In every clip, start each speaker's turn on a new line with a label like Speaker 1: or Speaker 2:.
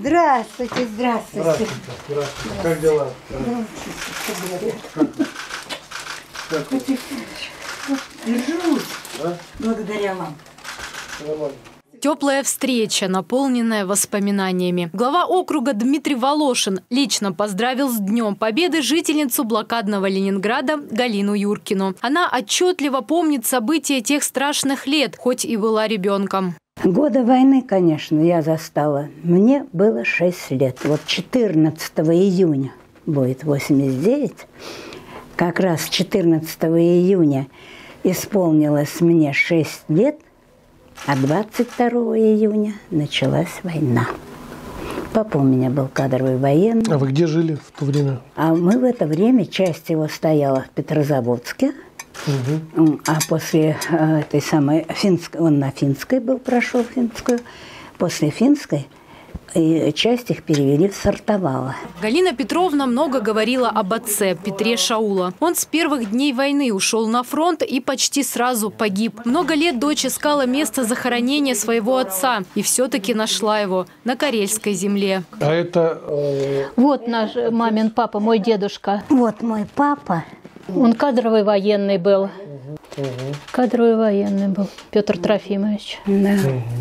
Speaker 1: Здравствуйте, здравствуйте.
Speaker 2: Здравствуйте. Как дела?
Speaker 1: Держусь. Благодаря вам.
Speaker 2: Нормально.
Speaker 3: Теплая встреча, наполненная воспоминаниями. Глава округа Дмитрий Волошин лично поздравил с Днем Победы жительницу блокадного Ленинграда Галину Юркину. Она отчетливо помнит события тех страшных лет, хоть и была ребенком.
Speaker 1: Годы войны, конечно, я застала. Мне было 6 лет. Вот 14 июня будет 89. Как раз 14 июня исполнилось мне 6 лет. А 22 июня началась война. Папа у меня был кадровый военный.
Speaker 2: А вы где жили в то время?
Speaker 1: А мы в это время, часть его стояла в Петрозаводске. А после этой самой финской, он на финской был, прошел финскую. После финской и часть их перевели в Сартовало.
Speaker 3: Галина Петровна много говорила об отце Петре Шаула. Он с первых дней войны ушел на фронт и почти сразу погиб. Много лет дочь искала место захоронения своего отца и все-таки нашла его на Карельской земле.
Speaker 2: А это...
Speaker 4: Вот наш мамин папа, мой дедушка.
Speaker 1: Вот мой папа.
Speaker 4: Он кадровый военный был. Кадровый военный был, Петр Трофимович.
Speaker 1: Да.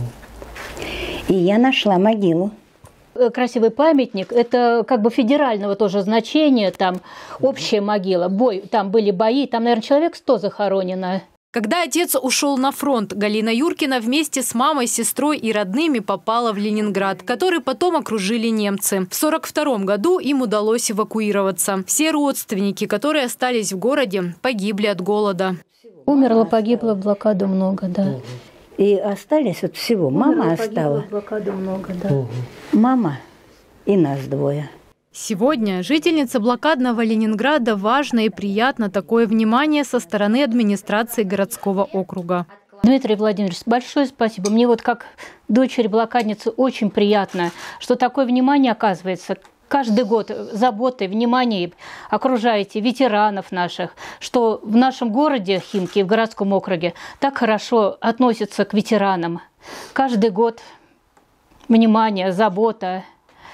Speaker 1: И я нашла могилу.
Speaker 4: Красивый памятник, это как бы федерального тоже значения, там общая могила, бой, там были бои, там, наверное, человек 100 захоронено.
Speaker 3: Когда отец ушел на фронт, Галина Юркина вместе с мамой, сестрой и родными попала в Ленинград, который потом окружили немцы. В 1942 году им удалось эвакуироваться. Все родственники, которые остались в городе, погибли от голода.
Speaker 4: Умерло, погибло в блокаду много, да.
Speaker 1: И остались вот всего. Мама осталась.
Speaker 4: В блокаду много, да.
Speaker 1: Мама и нас двое.
Speaker 3: Сегодня жительнице блокадного Ленинграда важно и приятно такое внимание со стороны администрации городского округа.
Speaker 4: Дмитрий Владимирович, большое спасибо. Мне вот как дочери блокадницы очень приятно, что такое внимание оказывается. Каждый год заботой, вниманием окружаете ветеранов наших, что в нашем городе Химки, в городском округе, так хорошо относятся к ветеранам. Каждый год внимание, забота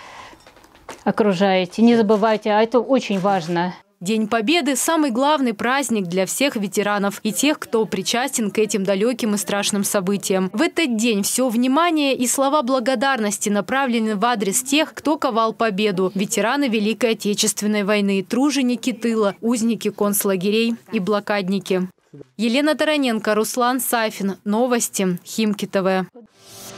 Speaker 4: окружаете. Не забывайте, а это очень важно.
Speaker 3: День Победы – самый главный праздник для всех ветеранов и тех, кто причастен к этим далеким и страшным событиям. В этот день все внимание и слова благодарности направлены в адрес тех, кто ковал победу. Ветераны Великой Отечественной войны, труженики тыла, узники концлагерей и блокадники. Елена Тараненко, Руслан Сафин. Новости. Химки ТВ.